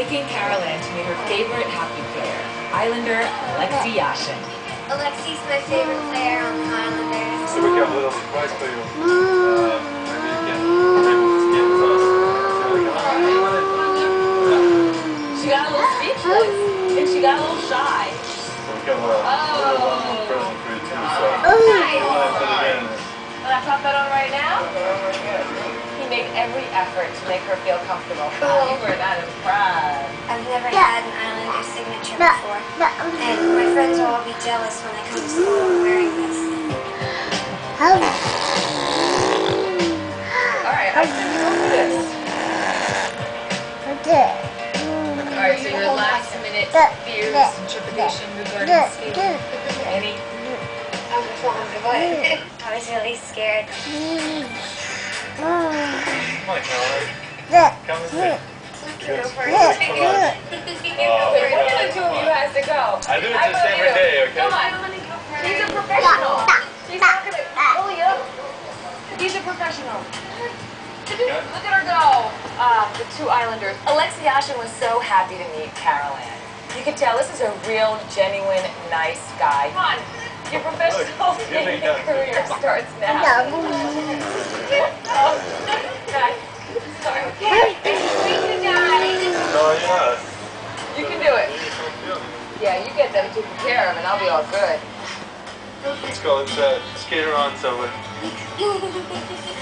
taking Carol Ann to meet her favorite hockey player, Islander Alexei Yashin. Alexei's my favorite player on the Islanders. So we got a little surprise for you. Maybe you She got a little speechless, and she got a little shy. So we got a little present for you too. So Nice. put it in. When I pop that on right now, he made every effort to make her feel comfortable. Cool. You were not impressed. I've never had an Islander signature before, and my friends will all be jealous when I come to school wearing this. Alright, I think go for this. Alright, so your last minute fears and trepidation regarding skating. Any? I was really scared. Come on, Caroline. Come and sit. Go first. Wait, one of the two of you has to go. I do it just every day, okay? Come on. He's a professional. He's not going to bully you. He's a professional. Look at her go. The two Islanders. Alexei Yashin was so happy to meet Carol Ann. You can tell this is a real, genuine, nice guy. Come on. Your professional career starts now. Oh, guys. Sorry. No, you're not. You can do it. Yeah, you get them taken care of and I'll be all good. Let's go. Let's skate her on somewhere.